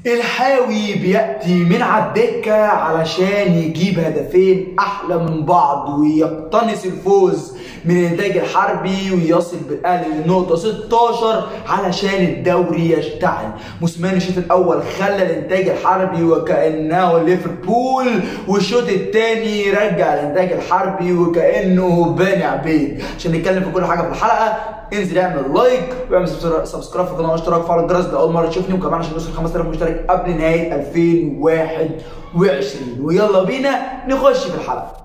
الحاوي بيأتي من على الدكة علشان يجيب هدفين أحلى من بعض ويقتنص الفوز من الإنتاج الحربي ويصل بالأهلي للنقطة 16 علشان الدوري يشتعل. موسيماني الشوط الأول خلى الإنتاج الحربي وكأنه ليفربول، والشوط الثاني رجع الإنتاج الحربي وكأنه بني عبيد. عشان نتكلم في كل حاجة في الحلقة انزل اعمل لايك واعمل سبسكرايب في القناه واشتراك وفعل الجرس لاول مره تشوفني، وكمان عشان نوصل 5000 مشترك قبل نهايه 2021. ويلا بينا نخش في الحلقه.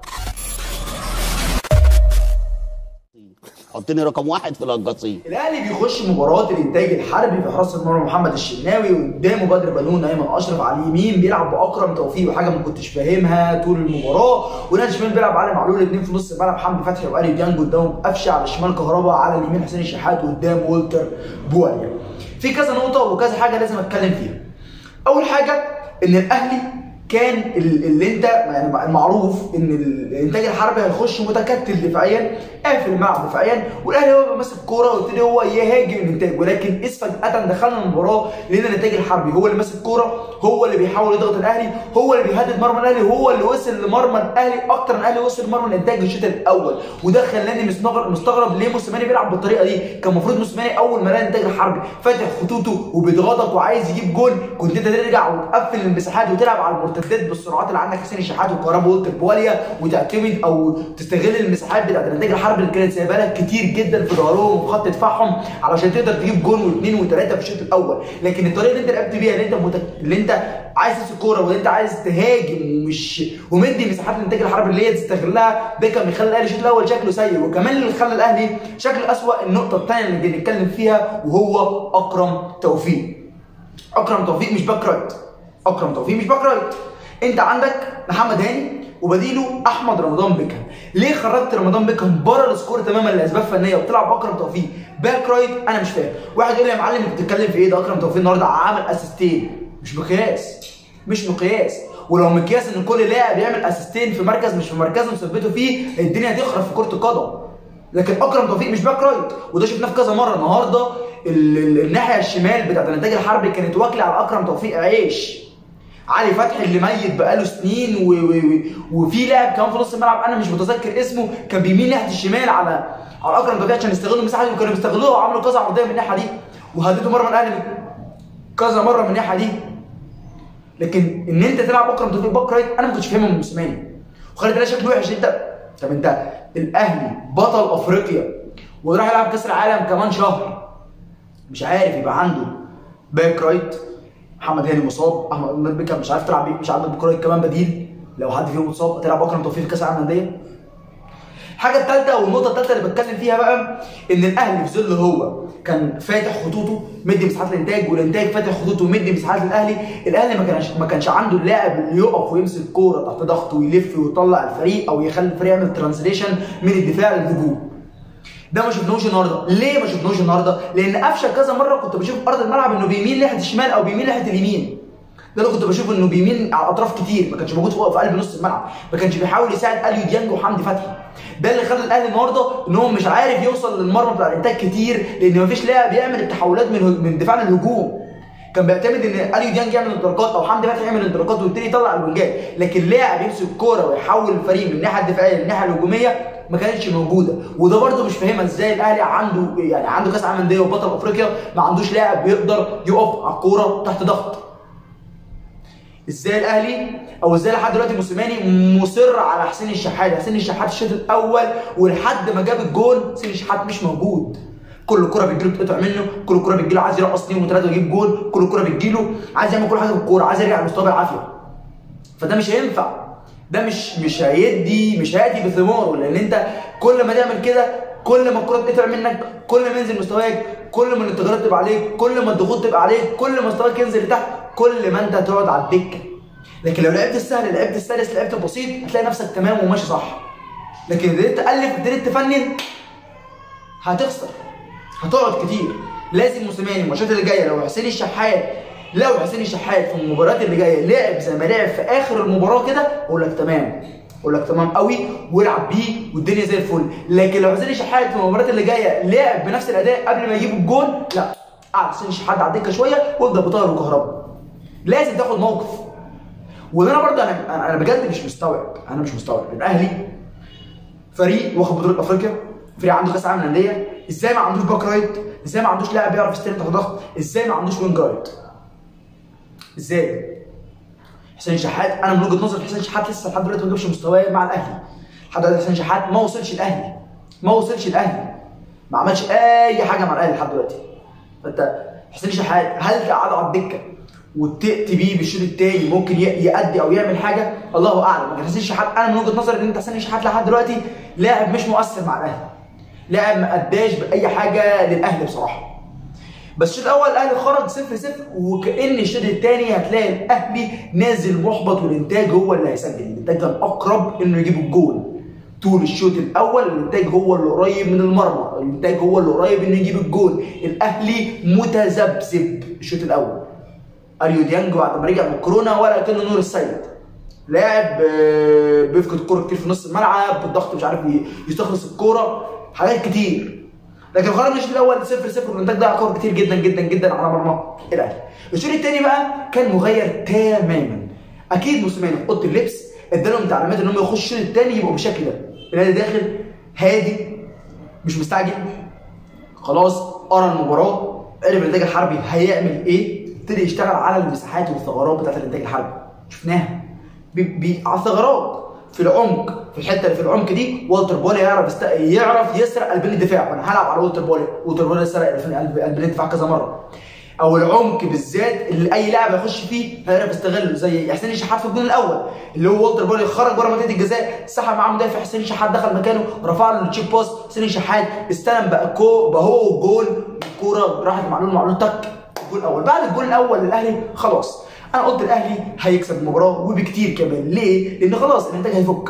حطني رقم واحد في القصيم. الاهلي بيخش مباراه الانتاج الحربي في حراسه المرمى محمد الشناوي، وقدامه بدر بنون، ايمن اشرف على اليمين بيلعب باكرم توفيق، وحاجه ما كنتش فاهمها طول المباراه. ونادي الشمال بيلعب علي معلول، الاثنين في نص الملعب حمدي فتحي والي ديانج، قدامهم قفشه، على الشمال كهربا، على اليمين حسين الشحات، وقدام والتر بواليا. في كذا نقطه وكذا حاجه لازم اتكلم فيها. اول حاجه ان الاهلي كان اللي انت يعني المعروف ان الانتاج الحربي هيخش متكتل دفاعيا، قافل الملعب دفاعيا، والاهلي هو ماسك الكوره ويبتدي هو يهاجم الانتاج. ولكن فجاه دخلنا المباراه لقينا الانتاج الحربي هو اللي ماسك الكوره، هو اللي بيحاول يضغط الاهلي، هو اللي بيهدد مرمى الاهلي، هو اللي وصل لمرمى الاهلي اكتر من الاهلي وصل لمرمى الانتاج الشوط الاول. وده خلاني مستغرب ليه موسيماني بيلعب بالطريقه دي. كان المفروض موسيماني اول ما لقى الانتاج الحربي فاتح خطوطه وبيضغطك وعايز يجيب جول، كنت انت ترجع وتقفل المساحات وتلعب على المرتدات بالسرعات اللي عندك حسين الشحات وكهربا والتر بواليا، وتعتمد او تستغل المساحات بتاعت الانتاج الحربي اللي كانت سايبها لك كتير جدا في ظهرهم وفي خط دفاعهم علشان تقدر تجيب جول واثنين وثلاثه في الشوط الاول. لكن الطريقه اللي انت لعبت بيها اللي انت عايز تمسك الكوره واللي انت عايز تهاجم ومدي مساحات الانتاج الحربي اللي هي تستغلها، ده كان بيخلي الاهلي الشوط الاول شكله سيء. وكمان اللي خلى الاهلي شكله اسوء النقطه الثانيه اللي بنتكلم فيها، وهو اكرم توفيق. اكرم توفيق مش باك رايت، اكرم توفيق مش باك رايت. انت عندك محمد هاني وبديله احمد رمضان بيكهام. ليه خرجت رمضان بيكهام بره السكور تماما لاسباب فنيه وبتلعب اكرم توفيق باك رايت؟ انا مش فاهم. واحد يقول لي يا معلم انت بتتكلم في ايه؟ ده اكرم توفيق النهارده عمل اسيستين، مش مقياس. ولو مقياس ان كل لاعب يعمل اسيستين في مركز مش في مركزه مثبته فيه، الدنيا هتخرب في كره القدم. لكن اكرم توفيق مش باك رايت، وده شفناه في كذا مره. النهارده الناحيه الشمال بتاعت الانتاج الحربي كانت واكله على اكرم توفيق عيش. علي فتحي اللي ميت بقاله سنين وفي لاعب كمان في نص الملعب انا مش متذكر اسمه كان بيميل ناحيه الشمال على اكرم توفيق عشان يستغلوا المساحه دي، وكانوا بيستغلوها وعملوا كذا عرضيه من الناحيه دي وهددوا مره من الاهلي كذا مره من الناحيه دي. لكن ان انت تلعب اكرم توفيق باك رايت انا ما كنتش فاهمها من موسيماني، وخلي بالك شكله وحش. طب انت الاهلي بطل افريقيا وراح يلعب كاس العالم كمان شهر، مش عارف يبقى عنده باك رايت؟ محمد هاني مصاب، احمد بيكهام مش عارف تلعب بيه، مش عندك باك رايت كمان بديل لو حد فيهم مصاب، هتلعب اكرم توفيق في كاس العالم للانديه؟ الحاجه الثالثه والنقطه الثالثه اللي بتكلم فيها بقى، ان الاهلي في ظل هو كان فاتح خطوطه مدي مساحات للانتاج، والانتاج فاتح خطوطه ومدي مساحات للاهلي. الاهلي ما كانش عنده اللاعب اللي يقف ويمسك الكوره تحت ضغط ويلف ويطلع الفريق او يخلي الفريق يعمل ترانزليشن من الدفاع للهجوم. ده ما شفناهوش النهارده. ليه ما شفناهوش النهارده؟ لان قفشه كذا مره كنت بشوف ارض الملعب انه بيميل ناحيه الشمال او بيميل ناحيه اليمين. ده اللي كنت بشوف انه بيميل على الاطراف كتير، ما كانش موجود في قلب نص الملعب، ما كانش بيحاول يساعد اليو ديانج وحمدي فتحي. ده اللي خلى الاهلي النهارده ان هو مش عارف يوصل للمرمى بتاع الانتاج كتير، لان مفيش لاعب يعمل التحولات من الدفاع للهجوم. كان بيعتمد ان اليو ديانج يعمل انطلاقات او حمدي فتحي يعمل انطلاقات ويبتدي يطلع الوينجات، لكن لاعب يمسك الكوره ويحول الفريق من الناحيه الدفاعيه للناحيه الهجوميه ما كانتش موجوده. وده برده مش فاهمها ازاي الاهلي عنده كاس عالم للانديه وبطل افريقيا ما عندوش لاعب بيقدر يقف على الكوره تحت ضغط. ازاي الاهلي او ازاي لحد دلوقتي موسيماني مصر على حسين الشحات؟ حسين الشحات الشوط الاول ولحد ما جاب الجون حسين الشحات مش موجود. كل كرة بتجيله بتقطع منه، كل كرة بتجيله عايز يرقص 2 و3 ويجيب جول، كل كرة بتجيله عايز يعمل كل حاجه بالكوره، عايز يرجع لمستواه بالعافيه. فده مش هينفع، ده مش هيأتي بثماره. لان انت كل ما تعمل كده كل ما الكرة تقطع منك، كل ما ينزل مستواك، كل ما الانتقالات تبقى عليك، كل ما الضغوط تبقى عليك، كل ما مستواك ينزل لتحت، كل ما انت هتقعد على الدكه. لكن لو لعبت السهل، لعبت السلس، لعبت البسيط، هتلاقي نفسك تمام وماشي صح. لكن ابتديت تألف، ابتديت تفنن، هتخسر، هتقعد كتير. لازم موسيماني الماتشات اللي جايه لو حسين الشحات في المباريات اللي جايه لعب زي ما لعب في اخر المباراه كده، اقول لك تمام قوي والعب بيه والدنيا زي الفل. لكن لو حسين الشحات في المباريات اللي جايه لعب بنفس الاداء قبل ما يجيب الجول، لا، قعد حسين الشحات على الدكه شويه وابدا بطاهر وكهربا. لازم تاخد موقف. وانا برضه انا بجد مش مستوعب، الاهلي فريق واخد بطوله افريقيا، فريق عنده كاس عالم للانديه، ازاي ما عندوش باك رايت؟ ازاي ما عندوش لاعب بيعرف يستلم تحت ضغط؟ ازاي ما عندوش وينج رايت؟ ازاي؟ حسين شحات، انا من وجهه نظري حسين شحات لسه لحد دلوقتي ما جابش مستواه مع الاهلي. لحد دلوقتي حسين شحات ما وصلش الاهلي، ما عملش اي حاجه مع الاهلي لحد دلوقتي. فانت حسين شحات هل تقعده على الدكه وتأتي بيه بالشوط الثاني ممكن يأدي او يعمل حاجه؟ الله اعلم. لكن حسين شحات انا من وجهه نظري ان انت حسين شحات لحد دلوقتي لاعب مش مؤثر مع الاهلي، لاعب ما اداش باي حاجه للاهلي بصراحه. بس الشوط الاول الاهلي خرج 0-0، وكأن الشوط الثاني هتلاقي الاهلي نازل محبط والانتاج هو اللي هيسجل. الانتاج كان اقرب انه يجيب الجول طول الشوط الاول، الانتاج هو اللي قريب من المرمى، الانتاج هو اللي قريب انه يجيب الجول. الاهلي متذبذب الشوط الاول. اليو ديانج بعد ما رجع من كورونا ولا كانه نور السيد، لاعب بيفقد كوره كتير في نص الملعب، بالضغط مش عارف يستخلص الكوره، حاجات كتير. لكن خرج الشوط الاول 0-0 والانتاج ضيع كور كتير جدا جدا جدا على مرمى الاهلي. الشوط الثاني بقى كان مغير تماما. اكيد موسيماني في اوضه اللبس ادالهم تعليمات ان هم يخشوا الشوط الثاني يبقوا بالشكل ده. الاهلي داخل هادي مش مستعجل، خلاص قرا المباراه، عرف الانتاج الحربي هيعمل ايه، ابتدي يشتغل على المساحات والثغرات بتاعت الانتاج الحربي. شفناها على الثغرات في العمق، في الحته اللي في العمق دي والتر بولي يعرف يسرق قلبين الدفاع. وانا هلعب على والتر بولي سرق قلبين الدفاع كذا مره. او العمق بالذات اللي اي لاعب يخش فيه هيعرف يستغله، زي حسين شحات في الجون الاول اللي هو والتر بولي خرج بره منطقه الجزاء، سحب معاه مدافع، حسين شحات دخل مكانه، رفع له التشيب باس، حسين شحات استلم بقى هو جول، الكوره راحت معلول تك الجول الاول. بعد الجول الاول للاهلي خلاص انا قلت الاهلي هيكسب المباراه وبكتير كمان. ليه؟ لان خلاص الانتاج هيفك.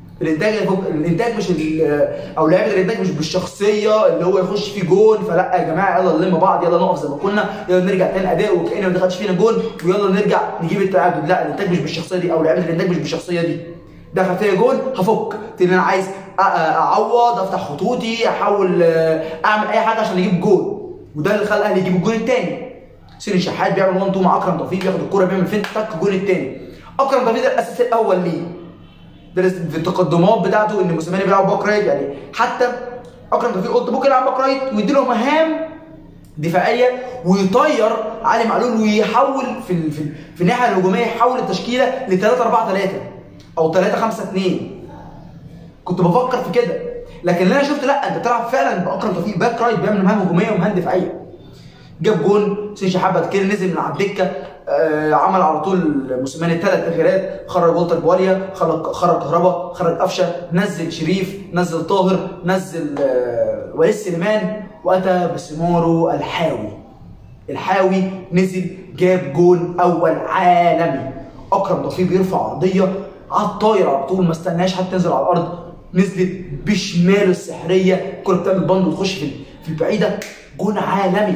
الانتاج مش او لعيبه الانتاج مش بالشخصيه اللي هو يخش فيه جون فلا يا جماعه يلا نلم بعض، يلا نقف زي ما كنا، يلا نرجع تاني اداء وكأن ما دخلش فينا جون ويلا نرجع نجيب التعادل. لا، الانتاج مش بالشخصيه دي، او لعيبه الانتاج مش بالشخصيه دي. دخل فيا جون هفك، تاني انا عايز اعوض، افتح خطوطي، احاول اعمل اي حاجه عشان اجيب جون. وده اللي خلى الاهلي يجيب الجون الثاني. حسين شحات بيعمل 1-2 مع اكرم توفيق، بياخد الكوره بيعمل فين تك الجون الثاني. اكرم توفيق ده الاساس الاول ليه. ده في التقدمات بتاعته ان موسيماني بيلعب باك رايت، يعني حتى اكرم توفيق قلت ممكن يلعب باك رايت ويدي له مهام دفاعيه ويطير علي معلول ويحول في الناحيه الهجوميه، يحول التشكيله ل 3-4-3 او 3-5-2. كنت بفكر في كده، لكن اللي انا شفت لا، انت بتلعب فعلا باكرم توفيق باك رايت بيعمل مهام هجوميه ومهام دفاعيه. جاب جون، حسين شحات بعد كده نزل من على الدكه، عمل على طول موسيماني 3 تغييرات، خرج والتر بواليا، خرج كهربا، خرج قفشه، نزل شريف، نزل طاهر، نزل وليد سليمان، واتى بسمارو الحاوي نزل جاب جون اول عالمي. اكرم توفيق بيرفع عرضيه على الطاير على طول، ما استناش حتى تنزل على الارض، نزلت بشماله السحريه، الكره بتعمل بند وتخش في البعيده. جون عالمي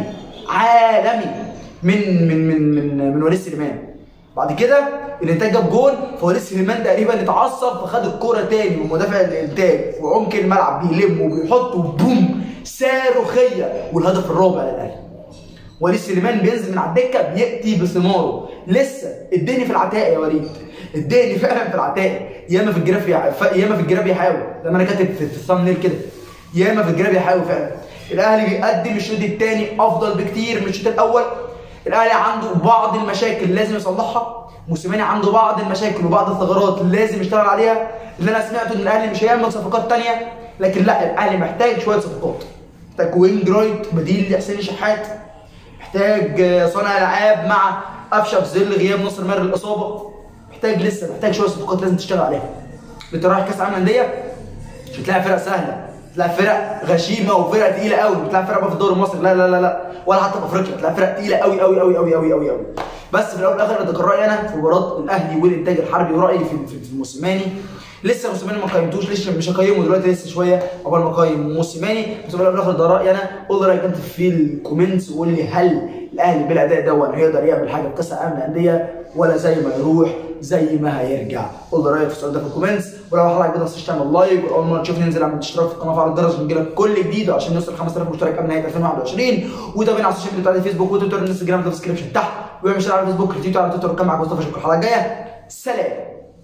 من وليد سليمان. بعد كده الانتاج جاب جون، فوليد سليمان تقريبا اتعصب فخد الكوره تاني ومدافع الانتاج في عمق الملعب بيلم وبيحط وبوم صاروخيه، والهدف الرابع للاهلي. وليد سليمان بينزل من على الدكه بياتي بثماره. لسه اداني في العتاق يا وليد، اداني فعلا في العتاق، ياما في الجراب يحاول، زي ما انا كاتب في الثامنيل كده، ياما في الجراب يحاول فعلا. الاهلي بيقدم الشوط الثاني افضل بكتير من الشوط الاول. الاهلي عنده بعض المشاكل لازم يصلحها، موسيماني عنده بعض المشاكل وبعض الثغرات لازم يشتغل عليها. اللي انا سمعته ان الاهلي مش هيعمل صفقات ثانيه، لكن لا، الاهلي محتاج شويه صفقات، محتاج وينج رايت بديل لحسين شحات، محتاج صانع العاب مع قفشه في ظل غياب ناصر ماهر الاصابه، محتاج شويه صفقات لازم تشتغل عليها. انت رايح كاس العالم للانديه مش هتلاقي فرق سهله، هتلاقي فرق غشيمه وفرق تقيله قوي، مش هتلاقي فرق بقى في الدوري المصري، لا ولا حتى في افريقيا، هتلاقي فرق تقيله قوي قوي قوي قوي قوي قوي قوي. بس في الاول والاخر ده كان رايي انا في مباراه الاهلي والانتاج الحربي، ورايي في موسيماني. لسه موسيماني ما قيمتوش، لسه مش هقيمه دلوقتي، لسه شويه قبل ما اقيم موسيماني. بس في الاول والاخر ده رايي انا. قول لي رايك انت في الكومنتس وقول لي هل الاهلي بالاداء ده هيقدر يعمل حاجه في كاس العالم للانديه ولا زي ما يروح زي ما هيرجع؟ قول لي رايك في السؤال ده في الكومنتس. ولو الحلقه عجبتك ما تنساش تعمل لايك، واول مره تشوفني انزل اعمل اشتراك في القناه وفعل الجرس عشان يجيلك كل جديد، وعشان نوصل 5000 مشترك قبل نهايه 2021. وتابعنا على السوشيال ميديا بتاعتي فيسبوك وتويتر وانستجرام في الديسكربشن تحت. واعمل شير على الفيسبوك، ريتويت على تويتر، وكان معاك مصطفى شكرا. الحلقه الجايه سلام.